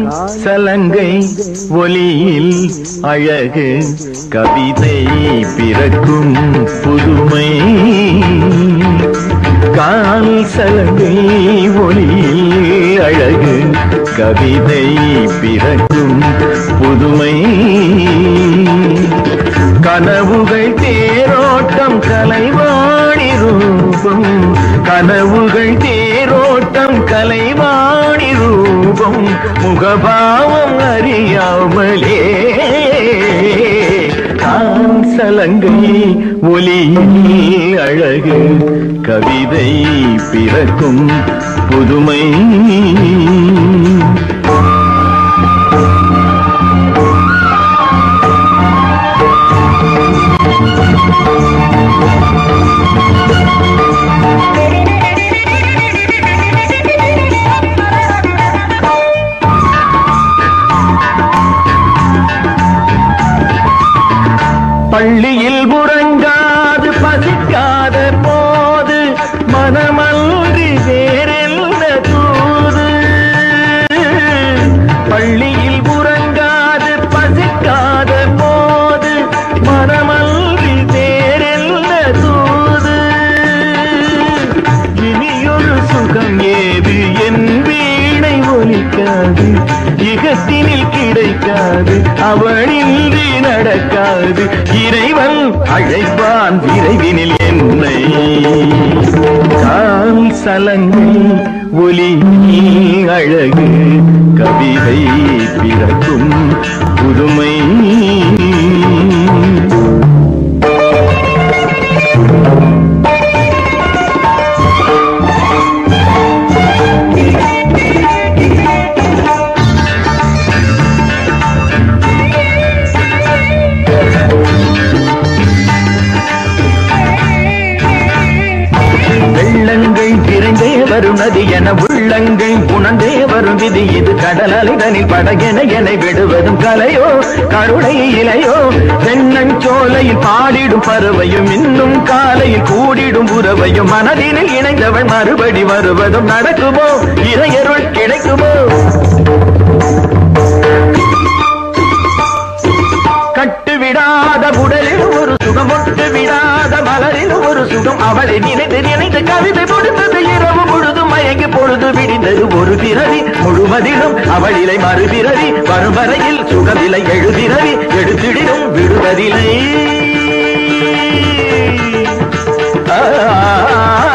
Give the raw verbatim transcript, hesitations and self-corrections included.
சலங்கை ஒலியில் அழகு கவிதை பிறக்கும் புதுமை. கால் சலங்கை ஒலியில் அழகு கவிதை பிறக்கும் புதுமை. கனவுகள் தேரோட்டம் கலைவாணி ரூபம். கனவுகள் தேரோட்டம் கலைவாணி ரூபம். முகபாவம் அறியாமலே கால் சலங்கை ஒலியில் அழகு கவிதை பிறக்கும் புதுமை. பள்ளியில் உறங்காது பசிக்காத போது மனமன்றி வேறென்ன தூது. பள்ளியில் உறங்காது பசிக்காத போது மனமன்றி வேறென்ன தூது. இனியொரு சுகம் ஏது என் வீணை ஒலிக்காது. இகத்தினில் கிடைக்காது அவனின்றி நடக்காது. இறைவன் அழைப்பான் விரைவினில் என்னை. கால் சலங்கை ஒலியில் அழகு கவிதை பிறக்கும் புதுமை. வரும் நதி என உள்ளங்கை உணர்ந்தே வரும் விதி இது. கடல் அலைதனில் படகென என்னை விடுவதும் கலையோ கருணை இலையோ. தென்னஞ்சோலையில் பாடிடும் பறவையும் இன்னும் காலையில் கூடிடும் உறவையும். மனதினில் இணைந்தவள் மறுபடி வருவதும் நடக்குமோ இறையருள் கிடைக்குமோ. கட்டுவிடாத உடலில் ஒரு சுகம் ஒட்டு விடாத மலரில் ஒரு சுகம். அவளை நினைத்து நினைத்து கவிதை முடிந்தது இரவு முழுதும் மயங்கி பொழுது விடிந்தது. ஒரு பிறவி முழுவதிலும் அவளிலை மறுபிறவி வரும் வரையில் சுகவிலை எழுதிரவி எடுத்திடினும் விடுவதில்லை. ஆ